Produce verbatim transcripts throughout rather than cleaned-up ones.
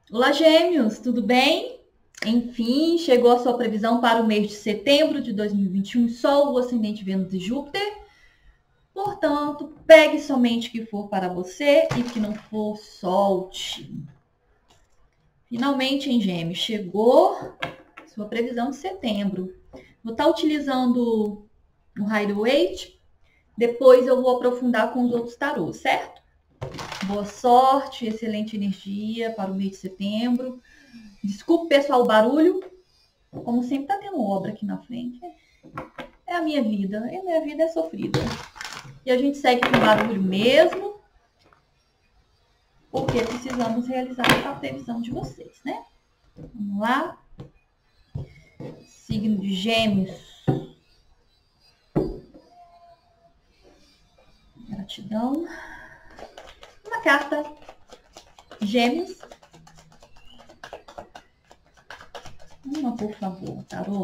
Olá, Gêmeos, tudo bem? Enfim, chegou a sua previsão para o mês de setembro de dois mil e vinte e um, Sol, o ascendente Vênus e Júpiter. Portanto, pegue somente o que for para você e o que não for, solte. Finalmente, em Gêmeos, chegou sua previsão de setembro. Vou estar utilizando o Rider-Waite, depois eu vou aprofundar com os outros tarôs, certo? Boa sorte, excelente energia para o mês de setembro. Desculpe, pessoal, o barulho. Como sempre, tá tendo obra aqui na frente. É a minha vida. E a minha vida é sofrida. E a gente segue com barulho mesmo. Porque precisamos realizar a previsão de vocês, né? Vamos lá. Signo de Gêmeos. Gratidão. Uma carta. Gêmeos. Uma, por favor, tarô.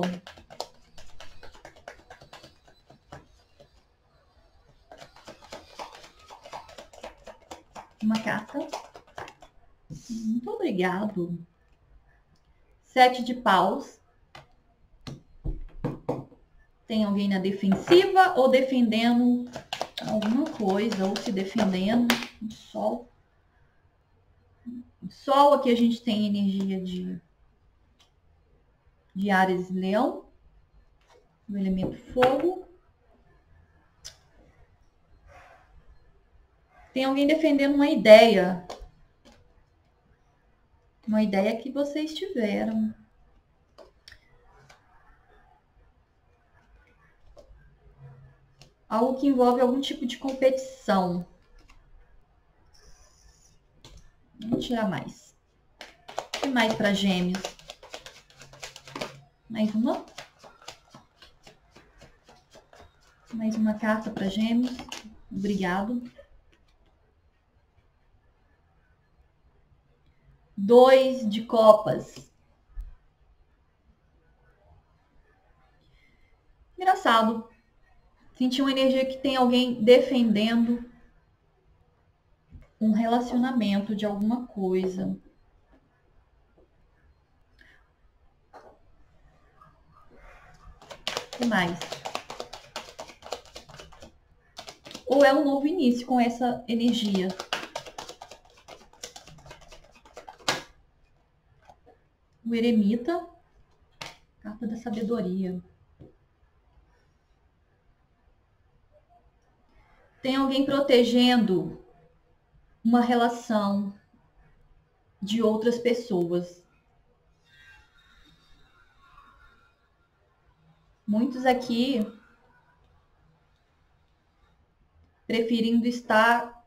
Uma carta. Muito obrigado. Sete de paus. Tem alguém na defensiva ou defendendo alguma coisa, ou se defendendo. O sol. O sol, aqui a gente tem energia de, de Áries e Leão. O elemento fogo. Tem alguém defendendo uma ideia. Uma ideia que vocês tiveram. Algo que envolve algum tipo de competição. Vamos tirar mais. O que mais para Gêmeos? Mais uma. Mais uma carta para Gêmeos. Obrigado. Dois de copas. Engraçado. Senti uma energia que tem alguém defendendo um relacionamento de alguma coisa. O que mais? Ou é um novo início com essa energia? O eremita. Carta da sabedoria. Tem alguém protegendo uma relação de outras pessoas. Muitos aqui preferindo estar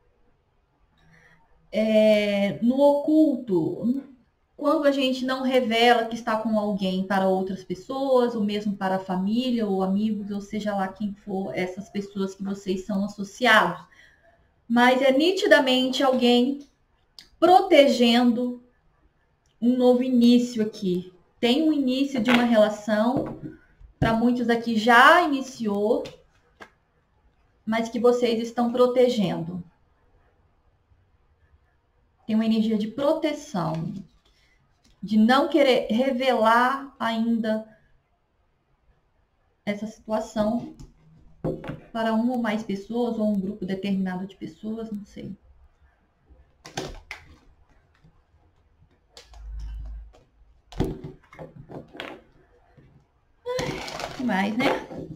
é, no oculto, quando a gente não revela que está com alguém para outras pessoas, ou mesmo para a família ou amigos, ou seja lá quem for essas pessoas que vocês são associados. Mas é nitidamente alguém protegendo um novo início aqui. Tem um início de uma relação, para muitos aqui já iniciou, mas que vocês estão protegendo. Tem uma energia de proteção, de não querer revelar ainda essa situação para uma ou mais pessoas, ou um grupo determinado de pessoas, não sei. O que mais, né?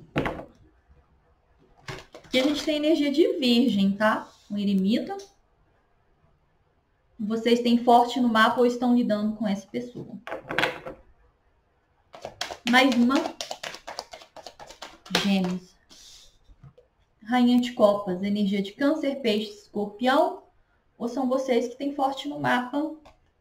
Aqui a gente tem energia de virgem, tá? Um eremita. Vocês têm forte no mapa ou estão lidando com essa pessoa. Mais uma. Gêmeos. Rainha de copas, energia de câncer, peixe, escorpião. Ou são vocês que têm forte no mapa?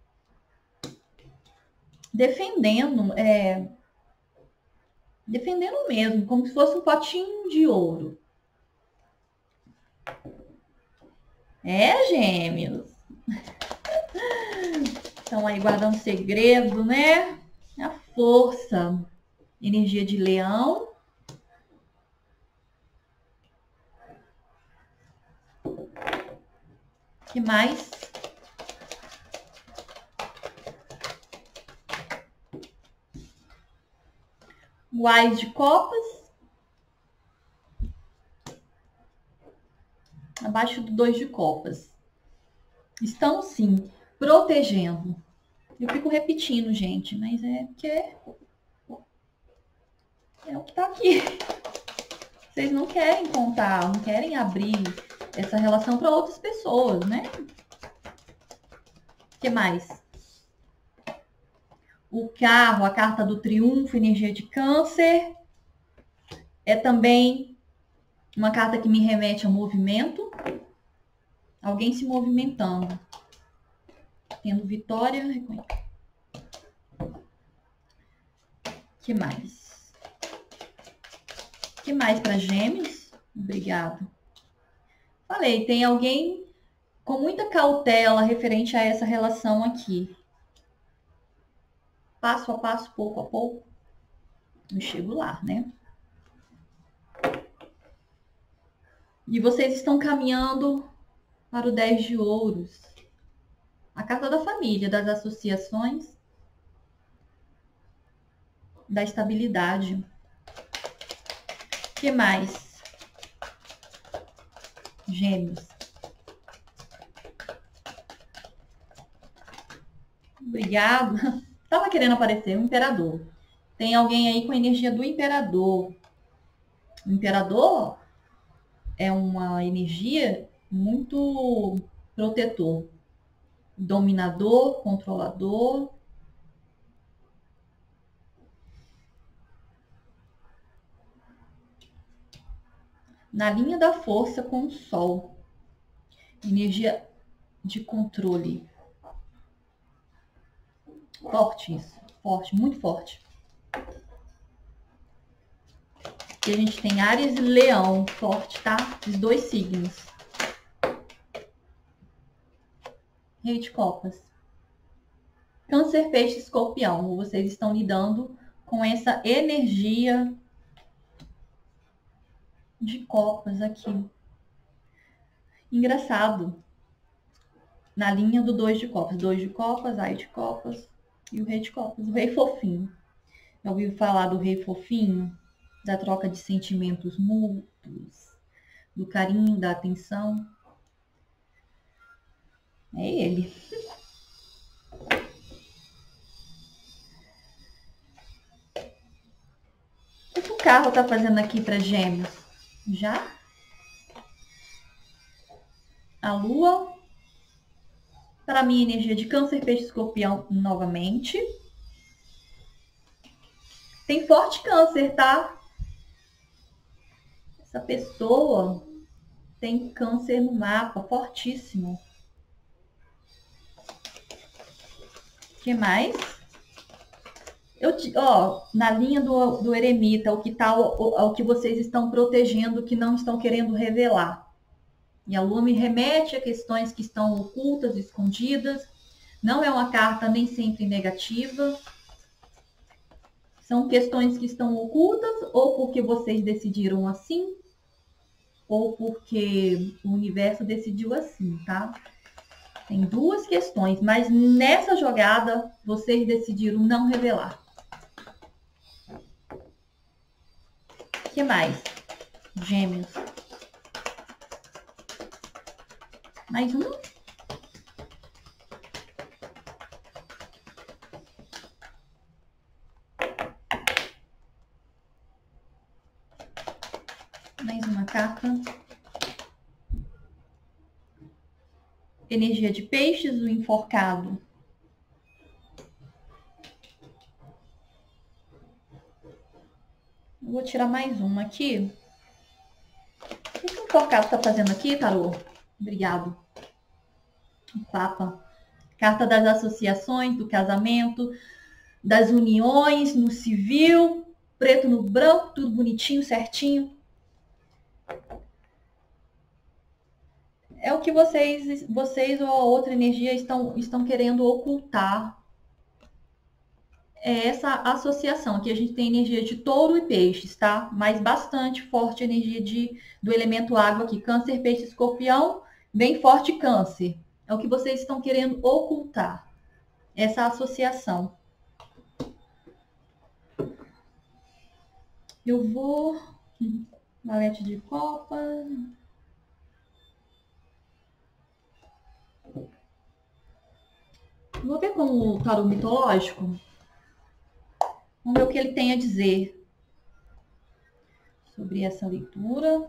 Defendendo, é... defendendo mesmo, como se fosse um potinho de ouro. É, Gêmeos. Estão aí guardando segredo, né? A força. Energia de leão. O que mais? O Ás de copas. Abaixo do dois de copas. Estão, sim, protegendo. Eu fico repetindo, gente, mas é porque é o que tá aqui. Vocês não querem contar, não querem abrir essa relação para outras pessoas, né? O que mais? O carro, a carta do triunfo, energia de câncer. É também uma carta que me remete ao movimento. Alguém se movimentando. Tendo vitória. O que mais? O que mais para Gêmeos? Obrigado. Falei, tem alguém com muita cautela referente a essa relação aqui. Passo a passo, pouco a pouco. Eu chego lá, né? E vocês estão caminhando para o dez de ouros. A carta da família, das associações, da estabilidade. O que mais? Gêmeos. Obrigado. Tava querendo aparecer o imperador. Tem alguém aí com a energia do imperador. O imperador é uma energia muito protetor. Dominador, controlador. Na linha da força com o sol. Energia de controle. Forte isso. Forte, muito forte. Aqui a gente tem Áries e Leão. Forte, tá? Os dois signos. Rei de copas. Câncer, peixe, escorpião. Vocês estão lidando com essa energia de copas aqui. Engraçado. Na linha do dois de copas. Dois de copas, Ai de copas e o rei de copas. O rei fofinho. Já ouviu falar do rei fofinho? Da troca de sentimentos mútuos. Do carinho, da atenção. É ele. O que o carro tá fazendo aqui para Gêmeos? Já? A lua. Para mim, energia de câncer, peixe, escorpião novamente. Tem forte câncer, tá? Essa pessoa tem câncer no mapa, fortíssimo. O que mais? Eu, ó, na linha do, do eremita, o que tá, o, o que vocês estão protegendo, que não estão querendo revelar. E a lua me remete a questões que estão ocultas, escondidas. Não é uma carta nem sempre negativa. São questões que estão ocultas, ou porque vocês decidiram assim, ou porque o universo decidiu assim, tá? Tem duas questões, mas nessa jogada vocês decidiram não revelar. O que mais? Gêmeos. Mais um. Mais uma carta. Energia de peixes, o enforcado. Vou tirar mais uma aqui. O que o enforcado está fazendo aqui, tarô? Obrigado. O Papa. Carta das associações, do casamento, das uniões no civil, preto no branco, tudo bonitinho, certinho. É o que vocês, vocês ou a outra energia estão, estão querendo ocultar. É essa associação. Aqui a gente tem energia de touro e peixes, tá? Mas bastante forte energia de, do elemento água aqui. Câncer, peixe, escorpião, bem forte câncer. É o que vocês estão querendo ocultar. Essa associação. Eu vou... Valete de copa. Vou ver com o tarô mitológico. Vamos ver o que ele tem a dizer sobre essa leitura.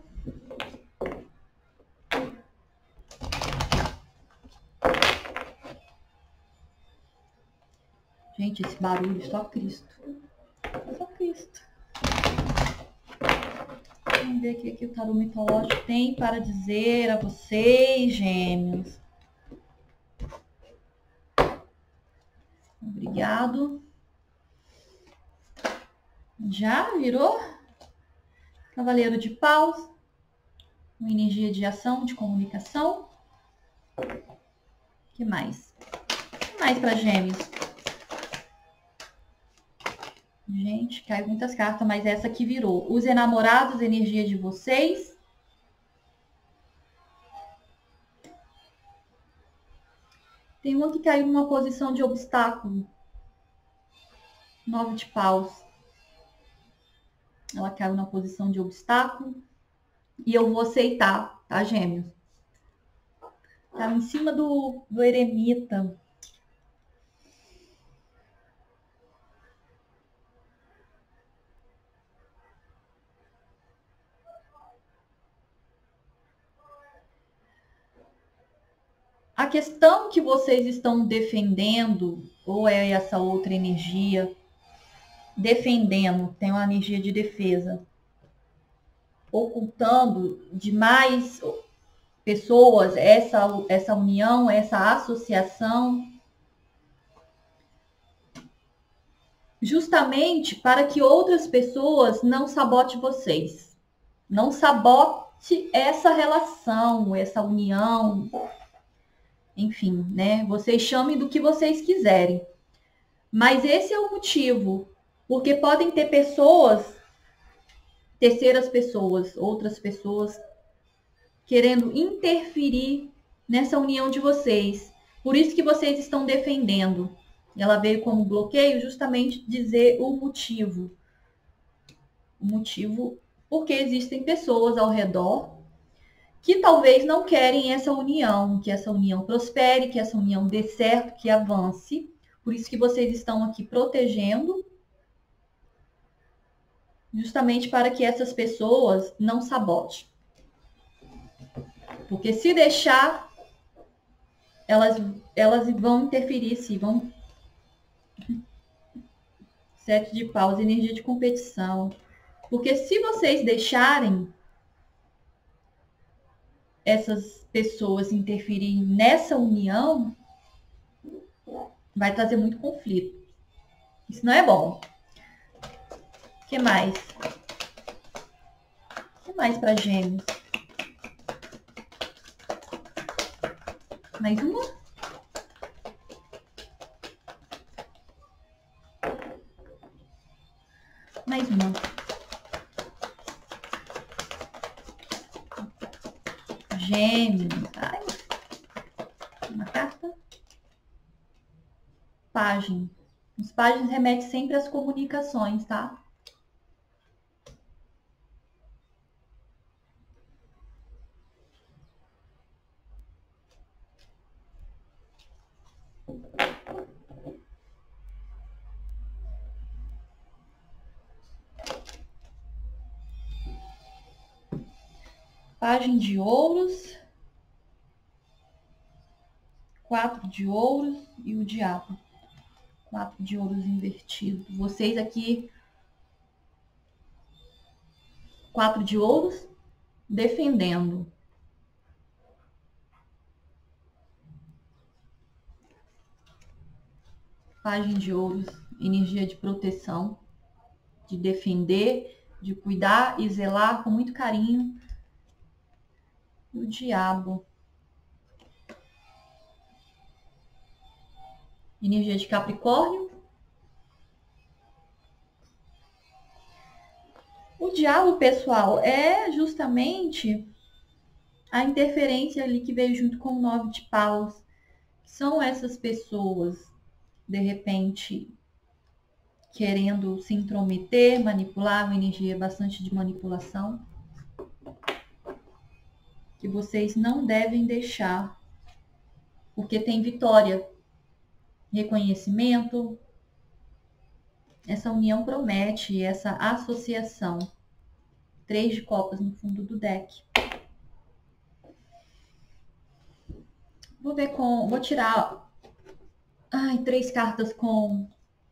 Gente, esse barulho, só Cristo. Só Cristo. Vamos ver o que, que o tarô mitológico tem para dizer a vocês, gêmeos. Obrigado. Já virou? Cavaleiro de Paus. Uma energia de ação, de comunicação. O que mais? O que mais para gêmeos? Gente, caiu muitas cartas, mas essa aqui virou. Os enamorados, energia de vocês. Tem uma que caiu numa posição de obstáculo. Nove de paus. Ela caiu na posição de obstáculo. E eu vou aceitar, tá, gêmeos? Tá em cima do, do eremita. A questão que vocês estão defendendo, ou é essa outra energia, defendendo, tem uma energia de defesa, ocultando de mais pessoas essa, essa união, essa associação, justamente para que outras pessoas não sabotem vocês, não sabote essa relação, essa união, enfim, né? Vocês chamem do que vocês quiserem. Mas esse é o motivo, porque podem ter pessoas, terceiras pessoas, outras pessoas, querendo interferir nessa união de vocês. Por isso que vocês estão defendendo. Ela veio como bloqueio justamente dizer o motivo. O motivo porque existem pessoas ao redor que talvez não querem essa união, que essa união prospere, que essa união dê certo, que avance. Por isso que vocês estão aqui protegendo, justamente para que essas pessoas não sabotem. Porque se deixar, elas, elas vão interferir, sim, vão... Sete de paus, energia de competição. Porque se vocês deixarem essas pessoas interferirem nessa união, vai trazer muito conflito. Isso não é bom. O que mais? O que mais para gêmeos? Mais uma? Mais uma. Gêmeos. Ai. Uma carta. Página. Os páginas remetem sempre às comunicações, tá? Página de ouros. Quatro de ouros e o diabo. Quatro de ouros invertido. Vocês aqui, quatro de ouros, defendendo. Página de ouros, energia de proteção, de defender, de cuidar e zelar com muito carinho. E o diabo. Energia de Capricórnio. O diabo, pessoal, é justamente a interferência ali que veio junto com o nove de paus. São essas pessoas, de repente, querendo se intrometer, manipular, uma energia bastante de manipulação, que vocês não devem deixar, porque tem vitória, reconhecimento. Essa união promete, essa associação. Três de copas no fundo do deck. Vou ver com... Vou tirar... Ai, três cartas com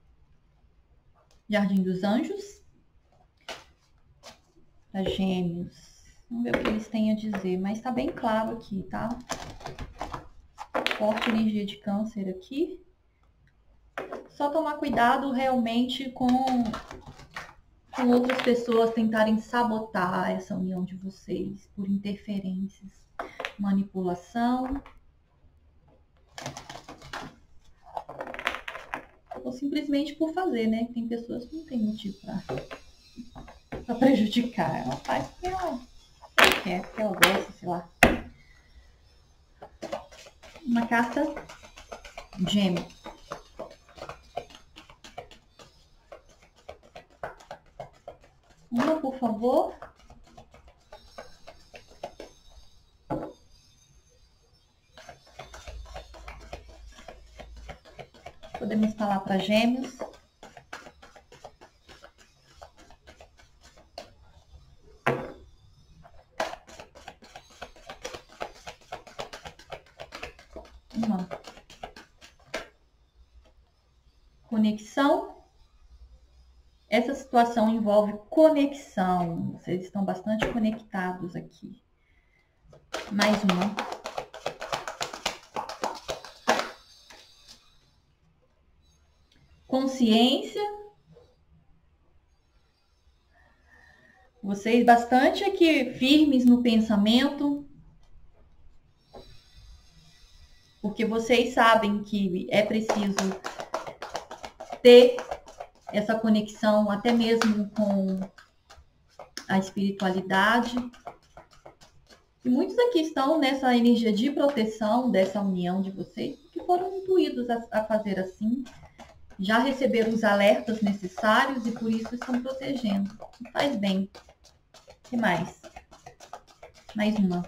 Jardim dos Anjos. Para Gêmeos. Vamos ver o que eles têm a dizer. Mas tá bem claro aqui, tá? Forte energia de Câncer aqui. Só tomar cuidado realmente com, com outras pessoas tentarem sabotar essa união de vocês por interferências, manipulação. Ou simplesmente por fazer, né? Tem pessoas que não tem motivo para prejudicar. Ela faz porque ela quer, porque ela gosta, sei lá. Uma carta Gêmeo. Uma, por favor. Podemos falar para Gêmeos. Uma conexão. Essa situação envolve conexão. Vocês estão bastante conectados aqui. Mais uma. Consciência. Vocês bastante aqui firmes no pensamento. Porque vocês sabem que é preciso ter essa conexão até mesmo com a espiritualidade. E muitos aqui estão nessa energia de proteção dessa união de vocês, que foram intuídos a, a fazer assim. Já receberam os alertas necessários e por isso estão protegendo. Faz bem. O que mais? Mais uma.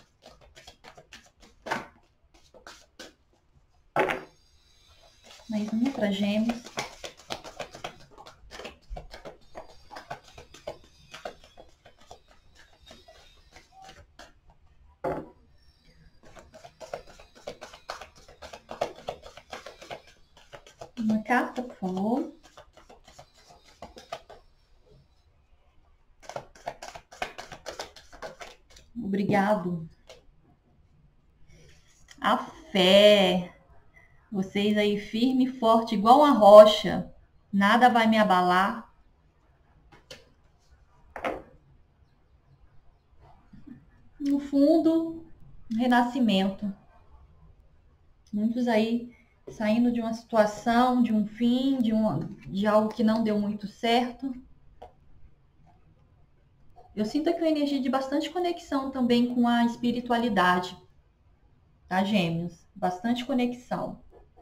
Mais uma para Gêmeos. Uma carta, por favor. Obrigado. A fé. Vocês aí firme e forte, igual uma rocha. Nada vai me abalar. No fundo, um renascimento. Muitos aí saindo de uma situação, de um fim, de, uma, de algo que não deu muito certo. Eu sinto aqui uma energia de bastante conexão também com a espiritualidade, tá, Gêmeos? Bastante conexão.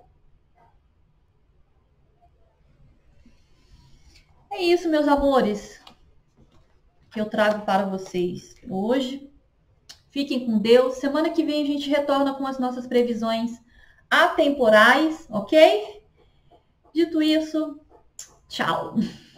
É isso, meus amores, que eu trago para vocês hoje. Fiquem com Deus. Semana que vem a gente retorna com as nossas previsões atemporais, ok? Dito isso, tchau!